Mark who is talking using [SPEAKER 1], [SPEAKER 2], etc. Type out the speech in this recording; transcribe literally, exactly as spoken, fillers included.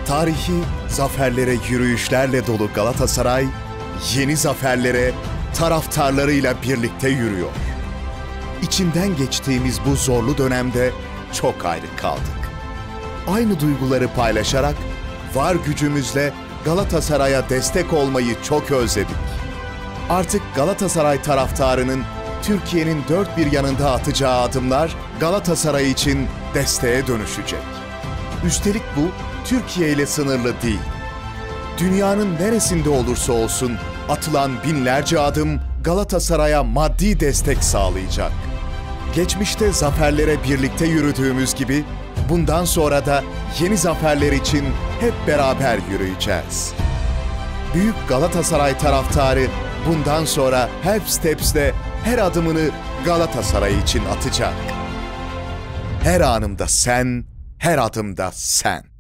[SPEAKER 1] Tarihi zaferlere yürüyüşlerle dolu Galatasaray, yeni zaferlere taraftarlarıyla birlikte yürüyor. İçinden geçtiğimiz bu zorlu dönemde çok ayrı kaldık. Aynı duyguları paylaşarak var gücümüzle Galatasaray'a destek olmayı çok özledik. Artık Galatasaray taraftarının Türkiye'nin dört bir yanında atacağı adımlar Galatasaray için desteğe dönüşecek. Üstelik bu Türkiye ile sınırlı değil. Dünyanın neresinde olursa olsun atılan binlerce adım Galatasaray'a maddi destek sağlayacak. Geçmişte zaferlere birlikte yürüdüğümüz gibi bundan sonra da yeni zaferler için hep beraber yürüyeceğiz. Büyük Galatasaray taraftarı bundan sonra Help Steps'te her adımını Galatasaray için atacak. Her anımda sen, her adımda sen.